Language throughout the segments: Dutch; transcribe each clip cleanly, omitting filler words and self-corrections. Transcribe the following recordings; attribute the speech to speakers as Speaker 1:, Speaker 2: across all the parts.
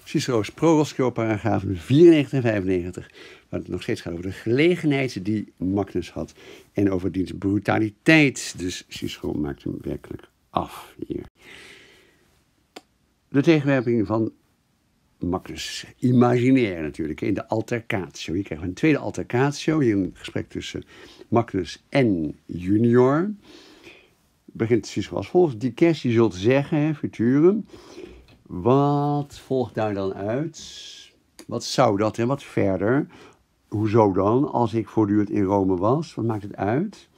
Speaker 1: Cicero's Prologio, paragrafen 94 en 95. Waar het nog steeds gaat over de gelegenheid die Magnus had. En over diens brutaliteit. Dus Cicero maakt hem werkelijk af hier. De tegenwerping van Magnus. Imaginair natuurlijk, in de altercatio. Hier krijgen we een tweede altercatio. Hier een gesprek tussen Magnus en Junior. Begint Cicero als volgt. Dices, je zult zeggen, futurum. Wat volgt daar dan uit? Wat zou dat en wat verder? Hoezo dan? Als ik voortdurend in Rome was, wat maakt het uit?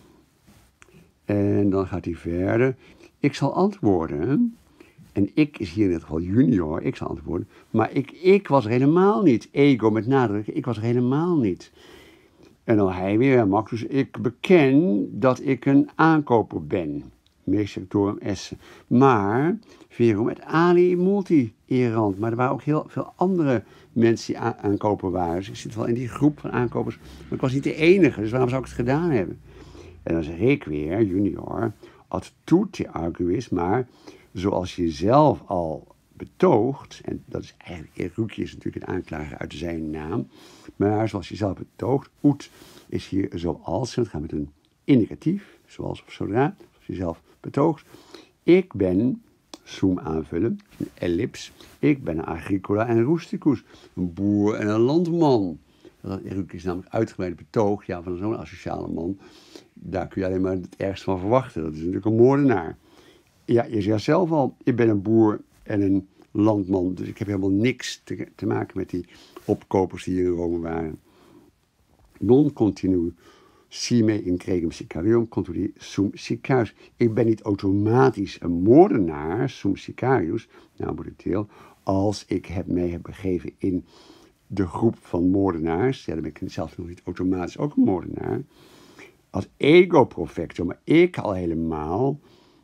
Speaker 1: En dan gaat hij verder. Ik zal antwoorden. En ik is hier in dit geval junior. Ik zal antwoorden. Maar ik was er helemaal niet. Ego met nadruk. Ik was er helemaal niet. En dan hij weer, Magnus. Ik beken dat ik een aankoper ben. Sectorum esse. Maar, verum et ali multi-erant. Maar er waren ook heel veel andere mensen die aankoper waren. Dus ik zit wel in die groep van aankopers. Maar ik was niet de enige, dus waarom zou ik het gedaan hebben? En dan zeg ik weer, junior, ad tutte arguis, maar zoals je zelf al betoogt, en dat is eigenlijk, Erucci is natuurlijk een aanklager uit zijn naam, maar zoals je zelf betoogt, ut is hier zoals, en het gaat met een indicatief, zoals of zodra, zoals je zelf betoogt. Ik ben, sum aanvullen, een ellips, ik ben een agricola en rusticus, een boer en een landman. Dat Erucci is namelijk uitgebreid betoog, ja, van zo'n asociale man, daar kun je alleen maar het ergste van verwachten. Dat is natuurlijk een moordenaar. Ja, je zegt zelf al, ik ben een boer en een landman, dus ik heb helemaal niks te maken met die opkopers die hier in Rome waren. Non continu sime in cregum sicarium continu sum sicarius. Ik ben niet automatisch een moordenaar, sum sicarius, nou momenteel, als ik mij heb begeven in de groep van moordenaars. Ja, dan ben ik zelf nog niet automatisch ook een moordenaar. Als ego profecto, maar ik al helemaal,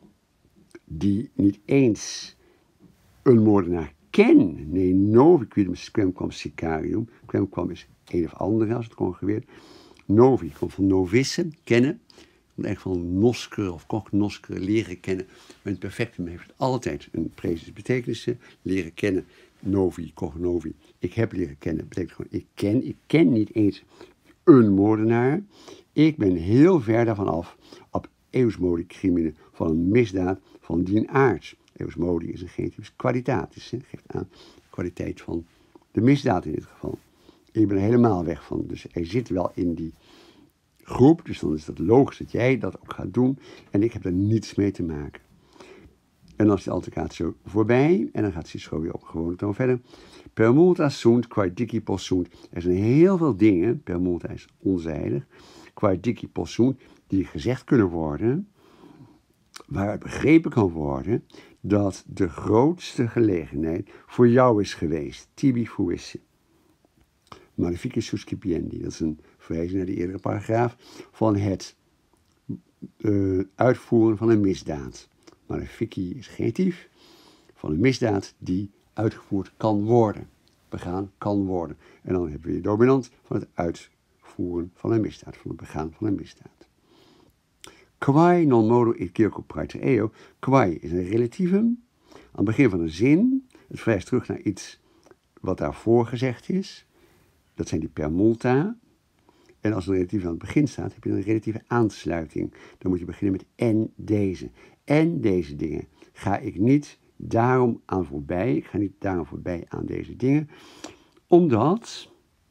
Speaker 1: die niet eens een moordenaar ken. Nee, novi quem quam sicarium. Quem quam is een of andere, als het conjugeert. Novi komt van novice, kennen. Komt echt van noskere of cognoscere, leren kennen. Maar in het perfectum heeft het altijd een presens betekenissen. Leren kennen, novi, cognovi. Ik heb leren kennen, betekent gewoon ik ken niet eens een moordenaar. Ik ben heel ver daarvan af, ab eus modi crimine, van een misdaad van dien aard. Eus modi is een genetisch kwalitatis, geeft aan de kwaliteit van de misdaad in dit geval. Ik ben er helemaal weg van, dus hij zit wel in die groep, dus dan is dat logisch dat jij dat ook gaat doen en ik heb er niets mee te maken. En dan is de altercatio voorbij en dan gaat Cicero weer op gewoon toon verder. Per multa sunt, quae dici possunt. Er zijn heel veel dingen, per multa is onzijdig, quae dici possunt, die gezegd kunnen worden, waaruit begrepen kan worden dat de grootste gelegenheid voor jou is geweest. Tibi fuisse. Maleficis suscipiendi, dat is een verwijzing naar de eerdere paragraaf, van het uitvoeren van een misdaad. Malefici is genitief, van een misdaad die uitgevoerd kan worden, begaan kan worden. En dan hebben we de dominant van het uitvoeren van een misdaad, van het begaan van een misdaad. Quae non modo et circo praeter eo. Quae is een relativum. Aan het begin van een zin, het verwijst terug naar iets wat daarvoor gezegd is. Dat zijn die per multa. En als een relatief aan het begin staat, heb je een relatieve aansluiting. Dan moet je beginnen met en deze. En deze dingen ga ik niet daarom aan voorbij. Ik ga niet daarom voorbij aan deze dingen. Omdat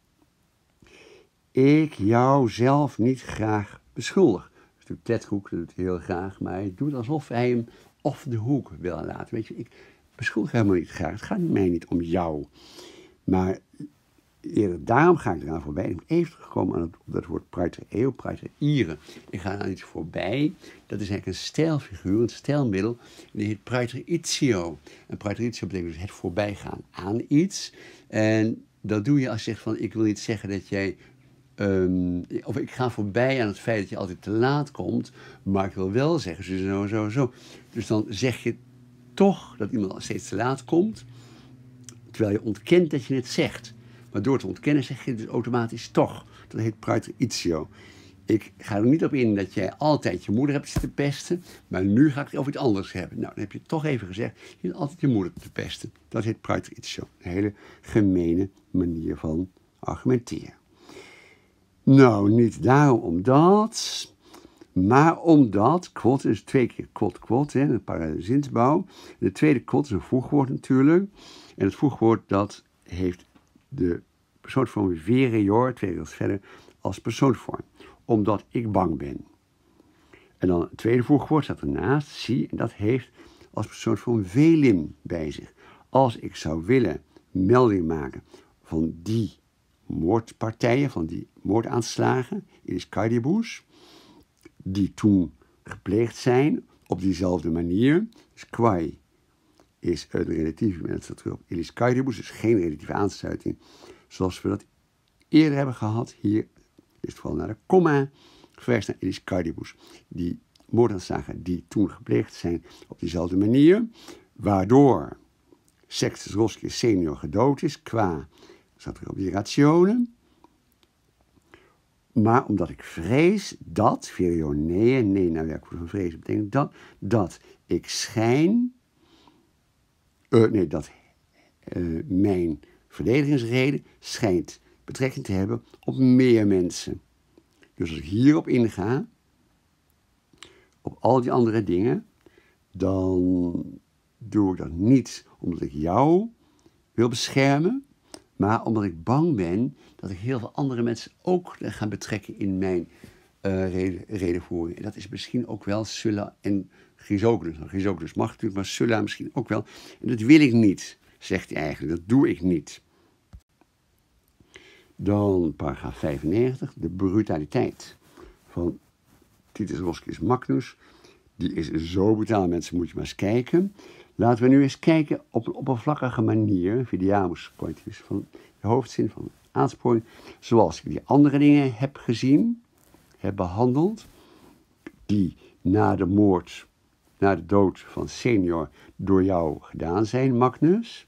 Speaker 1: ik jou zelf niet graag beschuldig. Ted Hoek doet het heel graag, maar hij doet alsof hij hem off de hoek wil laten. Weet je, ik beschuldig helemaal niet graag. Het gaat mij niet om jou. Maar eerder daarom ga ik eraan voorbij. Ik ben even teruggekomen op dat woord praeter eo, praeter ire. Ik ga aan iets voorbij. Dat is eigenlijk een stijlfiguur, een stijlmiddel. Die heet praeteritio. En praeteritio betekent dus het voorbijgaan aan iets. En dat doe je als je zegt van, ik wil niet zeggen dat jij of ik ga voorbij aan het feit dat je altijd te laat komt, maar ik wil wel zeggen, zo. Dus dan zeg je toch dat iemand steeds te laat komt, terwijl je ontkent dat je het zegt. Maar door te ontkennen zeg je dus automatisch toch. Dat heet praeteritio. ik ga er niet op in dat jij altijd je moeder hebt zitten pesten, maar nu ga ik het over iets anders hebben. Nou, dan heb je toch even gezegd, je hebt altijd je moeder te pesten. Dat heet praeteritio. Een hele gemene manier van argumenteren. Nou, niet daarom omdat, maar omdat, quod is 2 keer quod, een parallele zinsbouw. De tweede quod is een voegwoord natuurlijk. En het voegwoord dat heeft de persoonsvorm verior, 2 regels verder, als persoonsvorm. Omdat ik bang ben. En dan het tweede voegwoord staat ernaast, zie, en dat heeft als persoonsvorm velim bij zich. Als ik zou willen melding maken van die moordpartijen, van die moordaanslagen, illis caedibus, die toen gepleegd zijn op diezelfde manier. Dus quae is het relatieve, en het staat terug op illis caedibus, dus geen relatieve aansluiting, zoals we dat eerder hebben gehad. Hier is het vooral naar de komma verwijst naar illis caedibus. Die moordaanslagen die toen gepleegd zijn op diezelfde manier, waardoor Sextus Roscius senior gedood is, qua, staat er op die rationen. Maar omdat ik vrees dat, verior nee, nou werkwoord van vrezen betekent dat ik schijn, dat mijn verdedigingsreden schijnt betrekking te hebben op meer mensen. Dus als ik hierop inga, op al die andere dingen, dan doe ik dat niet omdat ik jou wil beschermen, maar omdat ik bang ben dat ik heel veel andere mensen ook ga betrekken in mijn redenvoering. En dat is misschien ook wel Sulla en Chrysogonus. Nou, Chrysogonus mag natuurlijk, maar Sulla misschien ook wel. En dat wil ik niet, zegt hij eigenlijk. Dat doe ik niet. Dan paragraaf 95, de brutaliteit van Titus Roscius Magnus. Die is zo brutaal, mensen, moet je maar eens kijken. Laten we nu eens kijken op een oppervlakkige manier, vidiamus coitus, van de hoofdzin van aansporing, zoals ik die andere dingen heb gezien, heb behandeld, die na de moord, na de dood van senior door jou gedaan zijn, Magnus.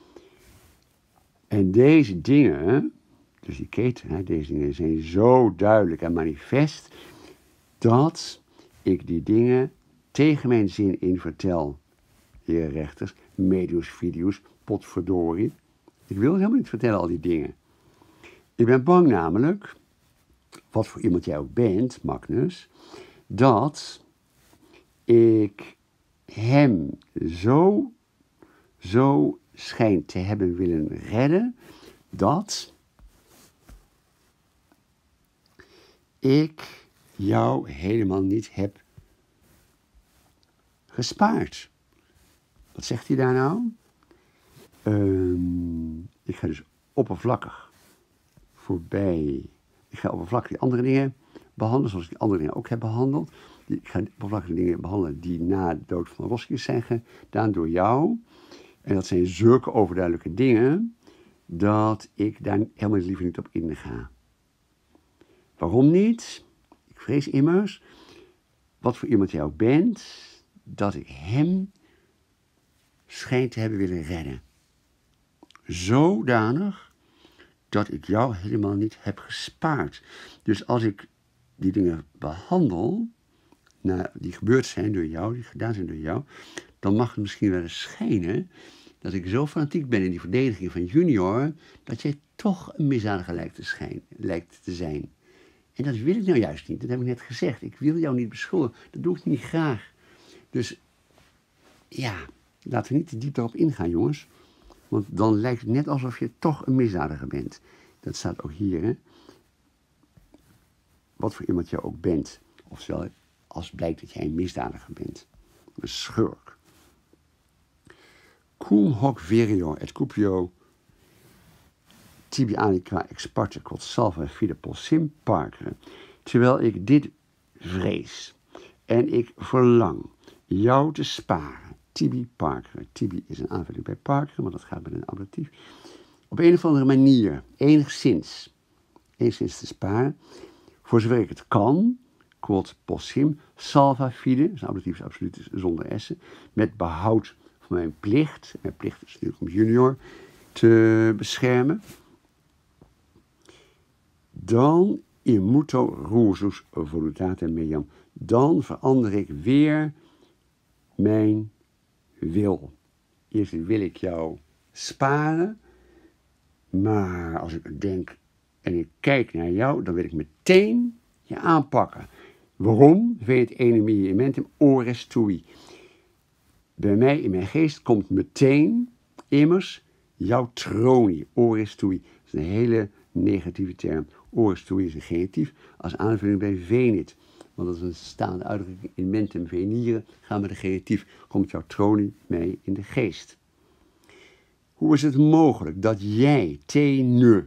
Speaker 1: En deze dingen, dus die keten, deze dingen zijn zo duidelijk en manifest, dat ik die dingen tegen mijn zin in vertel, heren rechters, medius fidius, potverdorie. Ik wil helemaal niet vertellen al die dingen. Ik ben bang namelijk, wat voor iemand jij ook bent, Magnus, dat ik hem zo schijnt te hebben willen redden, dat ik jou helemaal niet heb gespaard. Wat zegt hij daar nou? Ik ga dus oppervlakkig voorbij. Ik ga oppervlakkig die andere dingen behandelen, zoals ik die andere dingen ook heb behandeld. Ik ga oppervlakkige dingen behandelen die na de dood van Roscius zijn gedaan door jou. En dat zijn zulke overduidelijke dingen, dat ik daar helemaal liever niet op inga. Waarom niet? Ik vrees immers, wat voor iemand jij ook bent, dat ik hem schijnt te hebben willen redden. Zodanig dat ik jou helemaal niet heb gespaard. Dus als ik die dingen behandel, die gebeurd zijn door jou, die gedaan zijn door jou, dan mag het misschien wel eens schijnen dat ik zo fanatiek ben in die verdediging van junior, dat jij toch een misdadiger lijkt te zijn. En dat wil ik nou juist niet, dat heb ik net gezegd. Ik wil jou niet beschuldigen, dat doe ik niet graag. Dus ja, laten we niet te diep erop ingaan, jongens. Want dan lijkt het net alsof je toch een misdadiger bent. Dat staat ook hier, hè. Wat voor iemand je ook bent. Oftewel, als blijkt dat jij een misdadiger bent. Een schurk. Cum hoc verior et cupio tibi aliqua ex parte quod salva fide possim parcere. Terwijl ik dit vrees en ik verlang jou te sparen. Tibi parcere. Tibi is een aanvulling bij parcere, maar dat gaat met een ablatief. Op een of andere manier, enigszins te sparen, voor zover ik het kan, quod possim, salva fide, is een ablatief absoluut zonder s'en, met behoud van mijn plicht. Mijn plicht is natuurlijk om junior te beschermen. Dan immuto rusus voluntate meam. Dan verander ik weer mijn wil. Eerst wil ik jou sparen, maar als ik denk en ik kijk naar jou, dan wil ik meteen je aanpakken. Waarom? Weet enemie mentem ores tui. Bij mij in mijn geest komt meteen immers jouw troni, ores tui. Dat is een hele negatieve term. Ores tui is een genitief als aanvulling bij venit. Want dat is een staande uitdrukking in mentem venire. Gaan we de genitief, komt jouw troni mij in de geest. Hoe is het mogelijk dat jij, te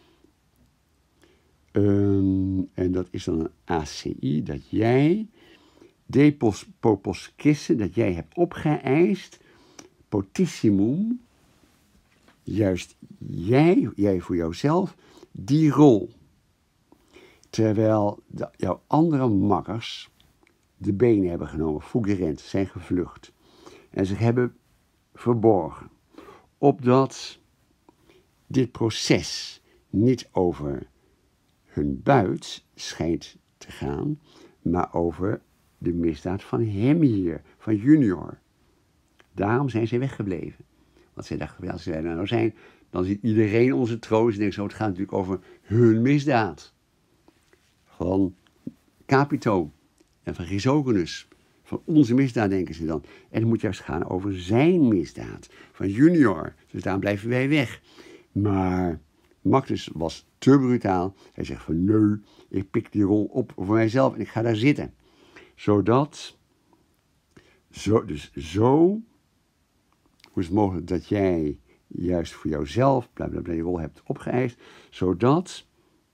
Speaker 1: en dat is dan een ACI, dat jij, depos popos kissen, dat jij hebt opgeëist, potissimum, juist jij voor jouzelf, die rol. Terwijl jouw andere makkers de benen hebben genomen, fuggerend, zijn gevlucht. En zich hebben verborgen. Opdat dit proces niet over hun buit schijnt te gaan, maar over de misdaad van hem hier, van Junior. Daarom zijn zij weggebleven. Want zij dachten, als zij nou zijn, dan ziet iedereen onze troost en denkt zo, het gaat natuurlijk over hun misdaad. Van Capito en van Chrysogonus. Van onze misdaad denken ze dan. En het moet juist gaan over zijn misdaad. Van Junior. Dus daarom blijven wij weg. Maar Magnus was te brutaal. Hij zegt van nee, ik pik die rol op voor mijzelf en ik ga daar zitten. Zodat, hoe is het mogelijk dat jij juist voor jouzelf, blablabla, die rol hebt opgeëist, zodat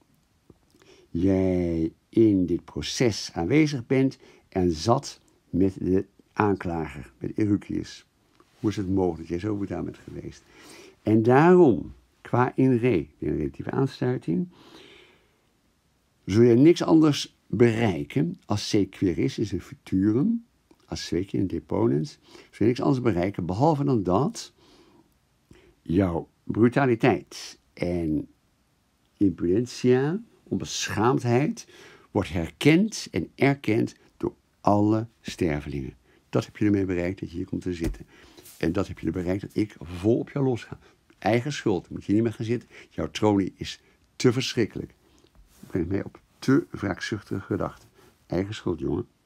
Speaker 1: jij in dit proces aanwezig bent en zat met de aanklager, met Euryclius. Hoe is het mogelijk dat jij zo brutaal bent geweest? En daarom, qua in relatieve aansluiting, zul je niks anders bereiken als sequiris is een futurum, als sequie in deponens, zul je niks anders bereiken, behalve dan dat jouw brutaliteit en impudentia, onbeschaamdheid, wordt herkend en erkend door alle stervelingen. Dat heb je ermee bereikt dat je hier komt te zitten. En dat heb je er bereikt dat ik vol op jou losga. Eigen schuld, moet je niet meer gaan zitten. Jouw tronie is te verschrikkelijk. Brengt mij op te wraakzuchtige gedachten. Eigen schuld, jongen.